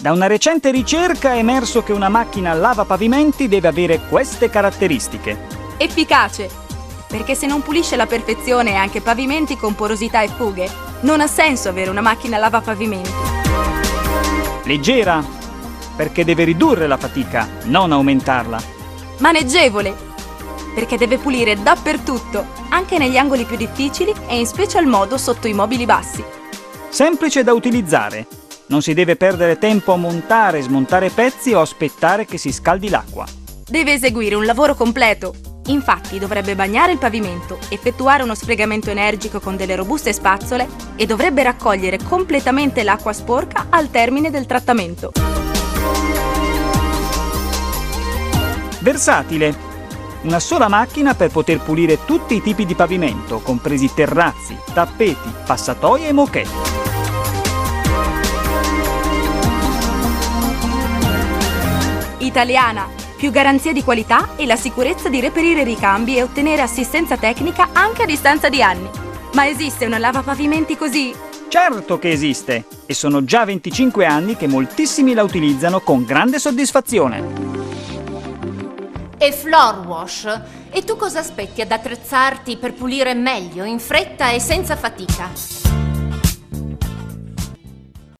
Da una recente ricerca è emerso che una macchina lavapavimenti deve avere queste caratteristiche. Efficace, perché se non pulisce alla perfezione anche pavimenti con porosità e fughe, non ha senso avere una macchina lavapavimenti. Leggera, perché deve ridurre la fatica, non aumentarla. Maneggevole, perché deve pulire dappertutto, anche negli angoli più difficili e in special modo sotto i mobili bassi. Semplice da utilizzare. Non si deve perdere tempo a montare e smontare pezzi o aspettare che si scaldi l'acqua. Deve eseguire un lavoro completo. Infatti dovrebbe bagnare il pavimento, effettuare uno sfregamento energico con delle robuste spazzole e dovrebbe raccogliere completamente l'acqua sporca al termine del trattamento. Versatile. Una sola macchina per poter pulire tutti i tipi di pavimento, compresi terrazzi, tappeti, passatoi e moquette. Italiana, più garanzia di qualità e la sicurezza di reperire ricambi e ottenere assistenza tecnica anche a distanza di anni. Ma esiste una lavapavimenti così? Certo che esiste, e sono già 25 anni che moltissimi la utilizzano con grande soddisfazione. E Floor Wash? E tu cosa aspetti ad attrezzarti per pulire meglio, in fretta e senza fatica?